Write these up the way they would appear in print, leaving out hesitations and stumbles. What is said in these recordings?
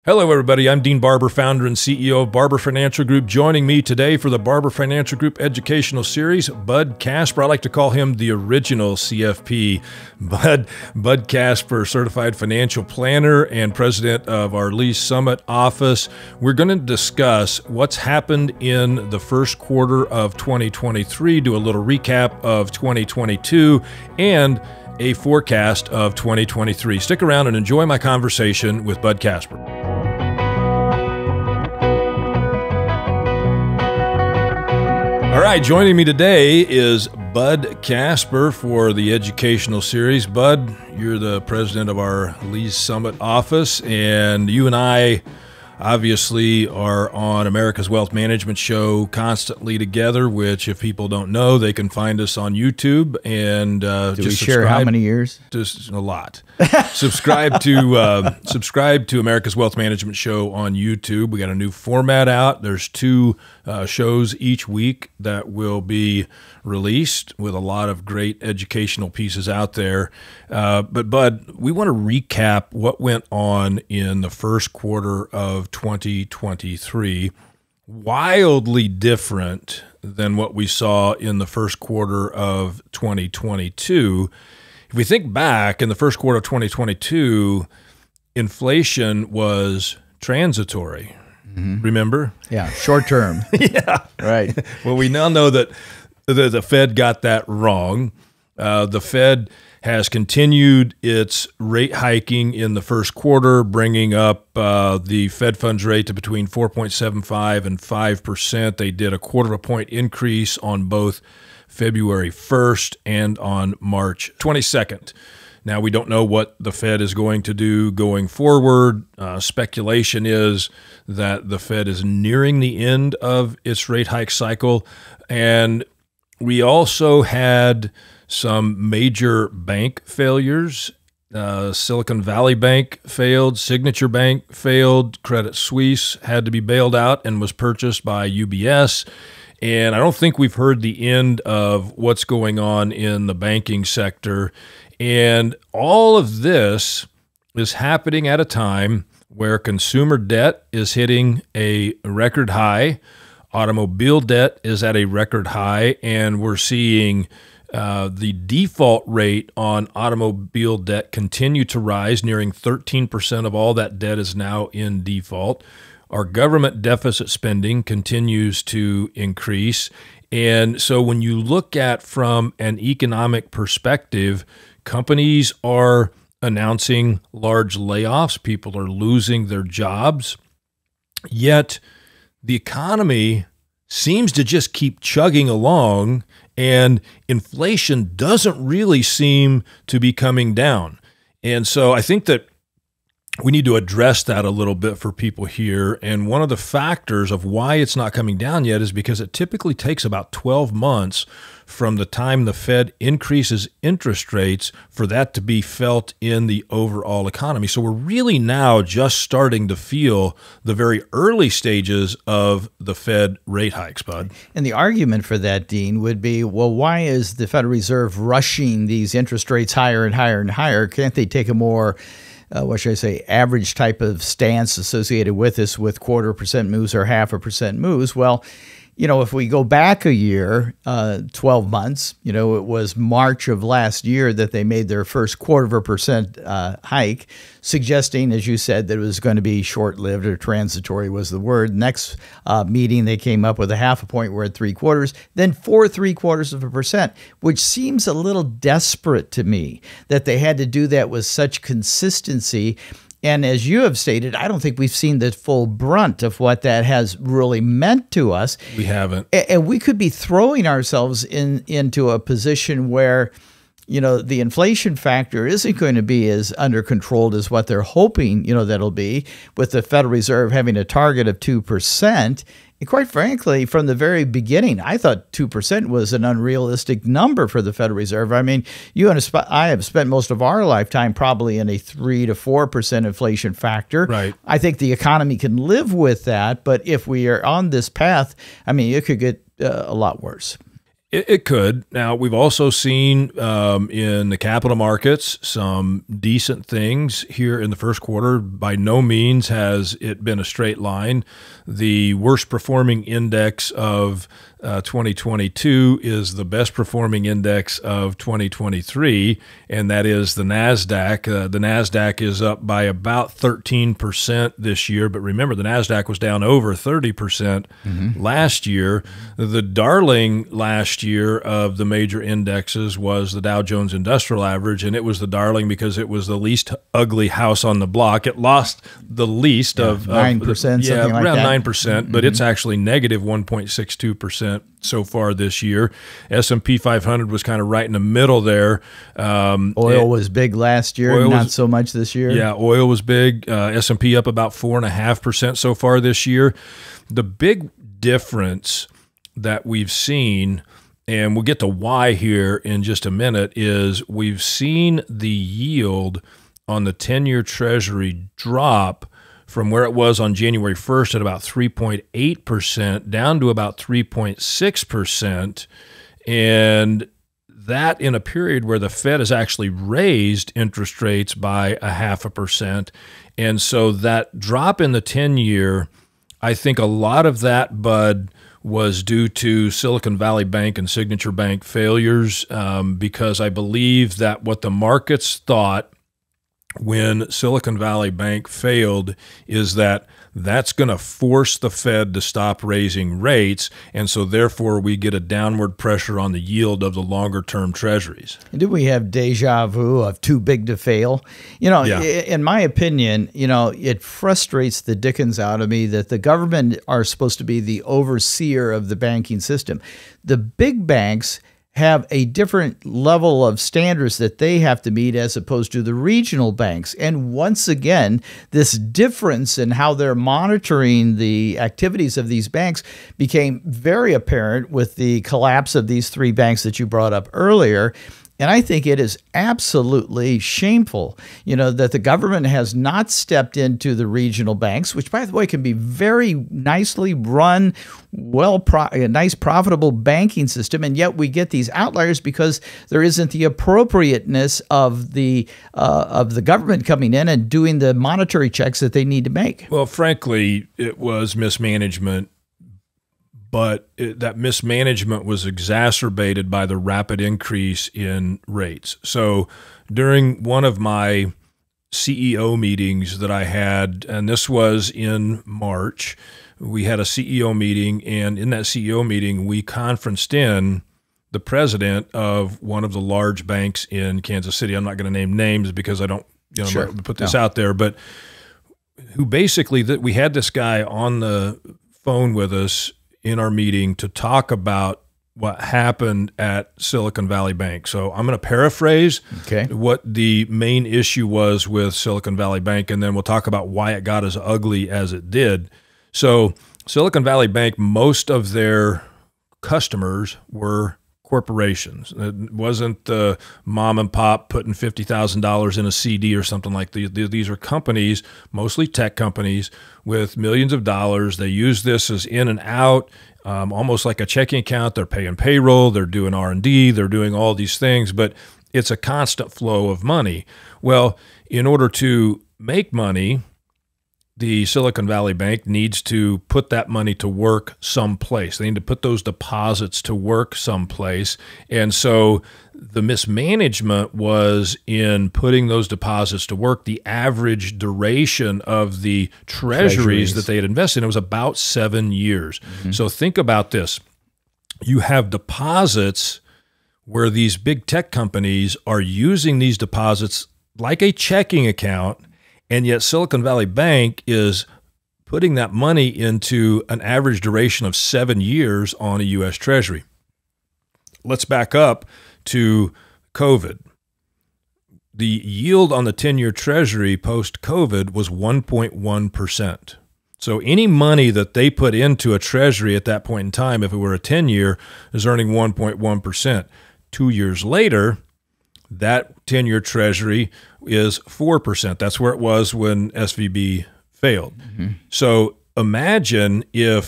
Hello, everybody. I'm Dean Barber, founder and CEO of Barber Financial Group. Joining me today for the Barber Financial Group educational series, Bud Kasper. I like to call him the original CFP. Bud Kasper, certified financial planner and president of our Lee's Summit office. We're going to discuss what's happened in the first quarter of 2023, do a little recap of 2022, and a forecast of 2023. Stick around and enjoy my conversation with Bud Kasper. All right, joining me today is Bud Kasper for the educational series. Bud, you're the president of our Lee's Summit office, and you and I obviously are on America's Wealth Management Show constantly together, which if people don't know, they can find us on YouTube. And do we share how many years? Just a lot. subscribe to America's Wealth Management Show on YouTube. We got a new format out. There's two shows each week that will be released with a lot of great educational pieces out there. But Bud, we want to recap what went on in the first quarter of 2023. Wildly different than what we saw in the first quarter of 2022. If we think back in the first quarter of 2022, inflation was transitory. Mm-hmm. Remember? Yeah, short term. Yeah. Right. Well, we now know that the Fed got that wrong. The Fed has continued its rate hiking in the first quarter, bringing up the Fed funds rate to between 4.75 and 5%. They did a quarter of a point increase on both February 1st and on March 22nd. Now, we don't know what the Fed is going to do going forward. Speculation is that the Fed is nearing the end of its rate hike cycle. And we also had some major bank failures. Silicon Valley Bank failed, Signature Bank failed, Credit Suisse had to be bailed out and was purchased by UBS. And I don't think we've heard the end of what's going on in the banking sector. And all of this is happening at a time where consumer debt is hitting a record high, automobile debt is at a record high, and we're seeing the default rate on automobile debt continue to rise, nearing 13% of all that debt is now in default. Our government deficit spending continues to increase. And so when you look at from an economic perspective, companies are announcing large layoffs. People are losing their jobs. Yet the economy seems to just keep chugging along, and inflation doesn't really seem to be coming down. And so I think that we need to address that a little bit for people here. And one of the factors of why it's not coming down yet is because it typically takes about 12 months from the time the Fed increases interest rates for that to be felt in the overall economy. So we're really now just starting to feel the very early stages of the Fed rate hikes, Bud. And the argument for that, Dean, would be, well, why is the Federal Reserve rushing these interest rates higher and higher and higher? Can't they take a more what should I say, average type of stance associated with this, with 0.25% moves or 0.5% moves? Well, you know, if we go back a year, 12 months, you know, it was March of last year that they made their first 0.25% hike, suggesting, as you said, that it was going to be short-lived, or transitory was the word. Next meeting, they came up with a 0.5 point, we're at 0.75, then 0.75%, which seems a little desperate to me that they had to do that with such consistency. And as you have stated, I don't think we've seen the full brunt of what that has really meant to us. We haven't. And we could be throwing ourselves into a position where, you know, the inflation factor isn't going to be as under controlled as what they're hoping, you know, that'll be, with the Federal Reserve having a target of 2%. And quite frankly, from the very beginning, I thought 2% was an unrealistic number for the Federal Reserve. I mean, you and I have spent most of our lifetime probably in a 3 to 4% inflation factor. Right. I think the economy can live with that, but if we are on this path, I mean, it could get a lot worse. It could. Now, we've also seen in the capital markets some decent things here in the first quarter. By no means has it been a straight line. The worst performing index of 2022 is the best performing index of 2023, and that is the NASDAQ. The NASDAQ is up by about 13% this year, but remember, the NASDAQ was down over 30% last year. The darling last year of the major indexes was the Dow Jones Industrial Average, and it was the darling because it was the least ugly house on the block. It lost the least of 9%, something like around that. 9%, but it's actually negative 1.62% so far this year. S&P 500 was kind of right in the middle there. Oil was big last year, not so much this year. Yeah, oil was big. S&P up about 4.5% so far this year. The big difference that we've seen, and we'll get to why here in just a minute, is we've seen the yield on the 10-year Treasury drop from where it was on January 1st at about 3.8% down to about 3.6%. And that in a period where the Fed has actually raised interest rates by 0.5%. And so that drop in the 10-year, I think a lot of that, Bud, was due to Silicon Valley Bank and Signature Bank failures, because I believe that what the markets thought when Silicon Valley Bank failed is that that's going to force the Fed to stop raising rates, and so therefore we get a downward pressure on the yield of the longer-term treasuries. Do we have deja vu of too big to fail? You know, in my opinion, you know, it frustrates the dickens out of me that the government are supposed to be the overseer of the banking system. The big banks have a different level of standards that they have to meet as opposed to the regional banks. And once again, this difference in how they're monitoring the activities of these banks became very apparent with the collapse of these three banks that you brought up earlier. And I think it is absolutely shameful, you know, that the government has not stepped into the regional banks, which, by the way, can be very nicely run, a nice profitable banking system, and yet we get these outliers because there isn't the appropriateness of the government coming in and doing the monetary checks that they need to make. Well, frankly, it was mismanagement. But that mismanagement was exacerbated by the rapid increase in rates. So during one of my CEO meetings that I had, and this was in March, we had a CEO meeting, and in that CEO meeting, we conferenced in the president of one of the large banks in Kansas City. I'm not going to name names because I don't put this out there, but who basically, we had this guy on the phone with us in our meeting to talk about what happened at Silicon Valley Bank. So I'm going to paraphrase what the main issue was with Silicon Valley Bank, and then we'll talk about why it got as ugly as it did. So Silicon Valley Bank, most of their customers were corporations. It wasn't the mom and pop putting $50,000 in a CD or something like that. These are companies, mostly tech companies, with millions of dollars. They use this as in and out, almost like a checking account. They're paying payroll, they're doing R&D, they're doing all these things, but it's a constant flow of money. Well, in order to make money, the Silicon Valley Bank needs to put that money to work someplace. They need to put those deposits to work someplace. And so the mismanagement was in putting those deposits to work. The average duration of the treasuries that they had invested in was about 7 years. So think about this. You have deposits where these big tech companies are using these deposits like a checking account, and yet Silicon Valley Bank is putting that money into an average duration of 7 years on a U.S. Treasury. Let's back up to COVID. The yield on the 10-year Treasury post-COVID was 1.1%. So any money that they put into a Treasury at that point in time, if it were a 10-year, is earning 1.1%. 2 years later, that 10-year Treasury is 4%. That's where it was when SVB failed. So imagine if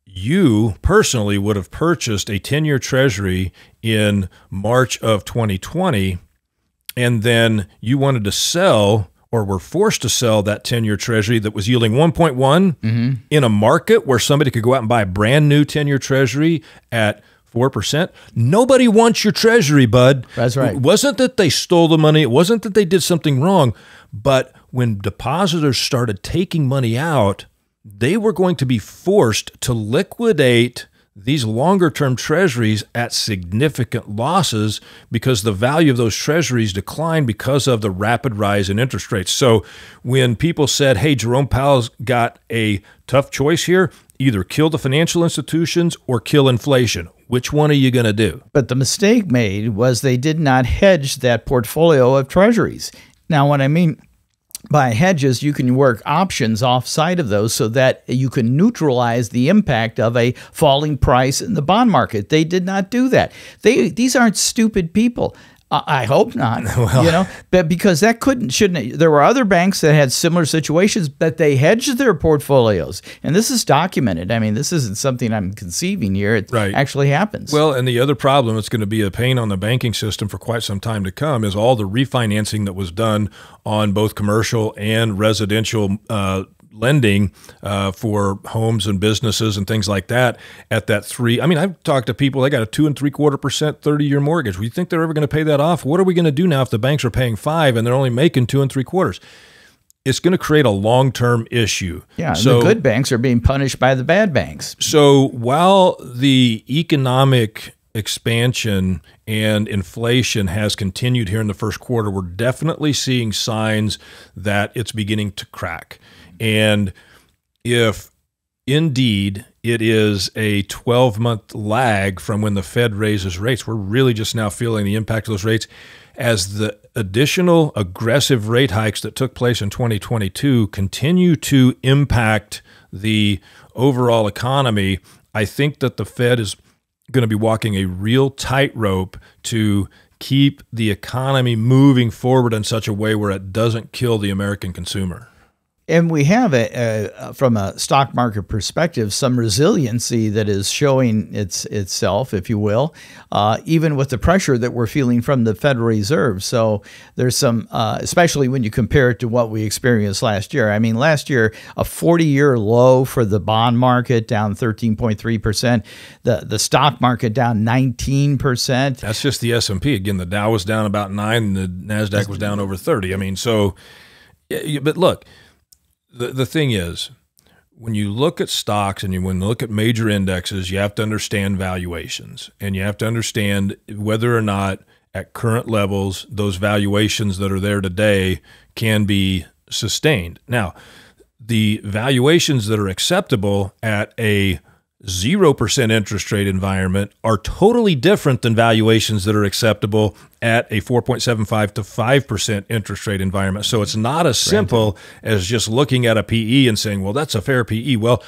you personally would have purchased a 10-year Treasury in March of 2020, and then you wanted to sell or were forced to sell that 10-year Treasury that was yielding 1.1 in a market where somebody could go out and buy a brand new 10-year Treasury at 4%. Nobody wants your Treasury, bud. That's right. It wasn't that they stole the money. It wasn't that they did something wrong. But when depositors started taking money out, they were going to be forced to liquidate these longer-term Treasuries at significant losses because the value of those Treasuries declined because of the rapid rise in interest rates. So when people said, hey, Jerome Powell's got a tough choice here, either kill the financial institutions or kill inflation. Which one are you going to do? But the mistake made was they did not hedge that portfolio of Treasuries. Now, what I mean by hedges, you can work options offside of those so that you can neutralize the impact of a falling price in the bond market. They did not do that. These aren't stupid people. I hope not, Well, but because that shouldn't. There were other banks that had similar situations, but they hedged their portfolios, and this is documented. I mean, this isn't something I'm conceiving here. It actually happens. Well, and the other problem that's going to be a pain on the banking system for quite some time to come is all the refinancing that was done on both commercial and residential lending for homes and businesses and things like that at that 3. I mean, I've talked to people, they got a 2.75% 30-year mortgage. We think they're ever going to pay that off? What are we going to do now if the banks are paying 5 and they're only making 2.75%? It's going to create a long-term issue. Yeah, so the good banks are being punished by the bad banks. So while the economic expansion and inflation has continued here in the first quarter, we're definitely seeing signs that it's beginning to crack. And if indeed it is a 12-month lag from when the Fed raises rates, we're really just now feeling the impact of those rates as the additional aggressive rate hikes that took place in 2022 continue to impact the overall economy. I think that the Fed is going to be walking a real tightrope to keep the economy moving forward in such a way where it doesn't kill the American consumer. And we have, from a stock market perspective, some resiliency that is showing itself, if you will, even with the pressure that we're feeling from the Federal Reserve. So there's some, especially when you compare it to what we experienced last year. I mean, last year, a 40-year low for the bond market, down 13.3%. The stock market down 19%. That's just the S&P. Again, the Dow was down about 9, and the NASDAQ was down over 30. I mean, so, but look, the thing is, when you look at stocks and when you look at major indexes, you have to understand valuations, and you have to understand whether or not at current levels those valuations that are there today can be sustained. Now, the valuations that are acceptable at a 0% interest rate environment are totally different than valuations that are acceptable at a 4.75 to 5% interest rate environment. So it's not as simple as just looking at a PE and saying, well, that's a fair PE. Well,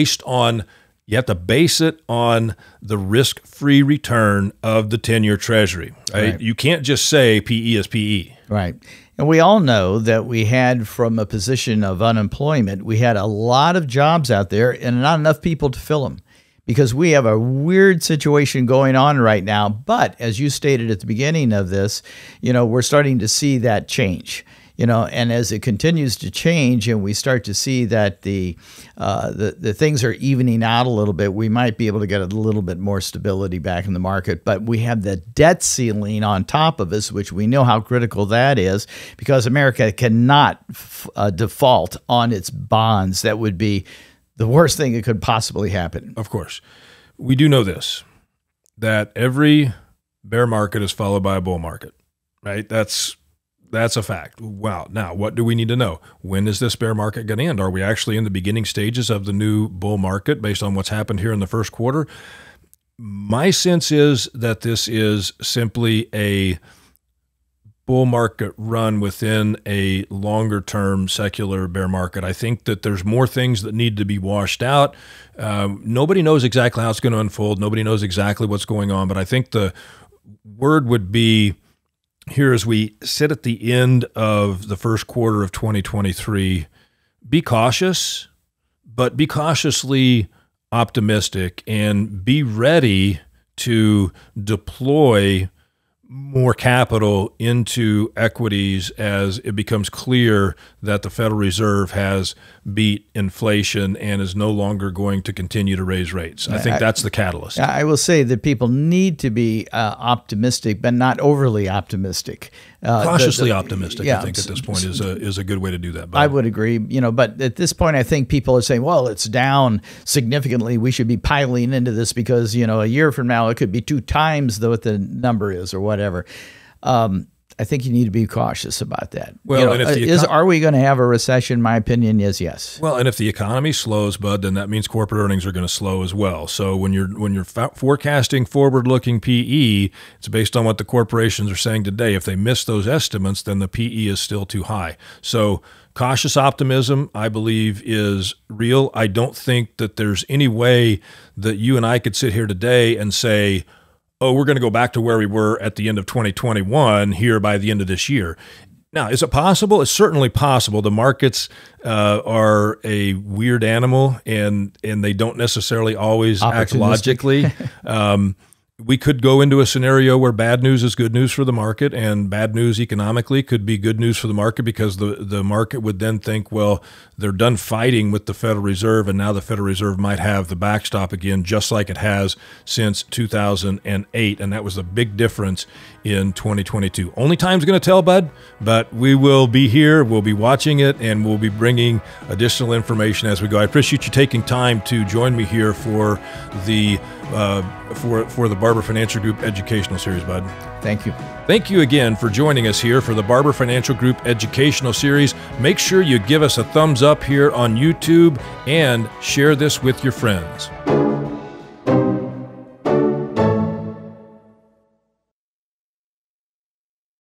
you have to base it on the risk-free return of the 10-year Treasury. Right? You can't just say PE is PE. Right. And we all know that we had, from a position of unemployment, we had a lot of jobs out there and not enough people to fill them, because we have a weird situation going on right now. But as you stated at the beginning of this, we're starting to see that change. And as it continues to change and we start to see that the things are evening out a little bit, we might be able to get a little bit more stability back in the market. But we have the debt ceiling on top of us, which we know how critical that is, because America cannot default on its bonds. That would be the worst thing that could possibly happen. Of course. We do know this, that every bear market is followed by a bull market, right? That's a fact. Wow. Now, what do we need to know? When is this bear market going to end? Are we actually in the beginning stages of the new bull market based on what's happened here in the first quarter? My sense is that this is simply a bull market run within a longer-term secular bear market. I think that there's more things that need to be washed out. Nobody knows exactly how it's going to unfold. Nobody knows exactly what's going on. But I think the word would be, here as we sit at the end of the first quarter of 2023, be cautious, but be cautiously optimistic and be ready to deploy more capital into equities as it becomes clear that the Federal Reserve has beat inflation and is no longer going to continue to raise rates. I think that's the catalyst. I will say that people need to be optimistic, but not overly optimistic. Cautiously optimistic, I think, at this point is a good way to do that. I would agree. But at this point, I think people are saying, well, it's down significantly. We should be piling into this because, a year from now, it could be 2 times what the number is or whatever. I think you need to be cautious about that. Well, and if are we going to have a recession? My opinion is yes. Well, and if the economy slows, Bud, then that means corporate earnings are going to slow as well. So when you're forecasting forward-looking PE, it's based on what the corporations are saying today. If they miss those estimates, then the PE is still too high. So cautious optimism, I believe, is real. I don't think that there's any way that you and I could sit here today and say, oh, we're going to go back to where we were at the end of 2021 here by the end of this year. Now, is it possible? It's certainly possible. The markets are a weird animal, and they don't necessarily always act logically. We could go into a scenario where bad news is good news for the market, and bad news economically could be good news for the market because the market would then think, well, they're done fighting with the Federal Reserve, and now the Federal Reserve might have the backstop again, just like it has since 2008, and that was a big difference in 2022. Only time's going to tell, Bud, but we will be here, we'll be watching it, and we'll be bringing additional information as we go. I appreciate you taking time to join me here for the Barber Financial Group Educational Series, Bud. Thank you. Thank you again for joining us here for the Barber Financial Group Educational Series. Make sure you give us a thumbs up here on YouTube and share this with your friends.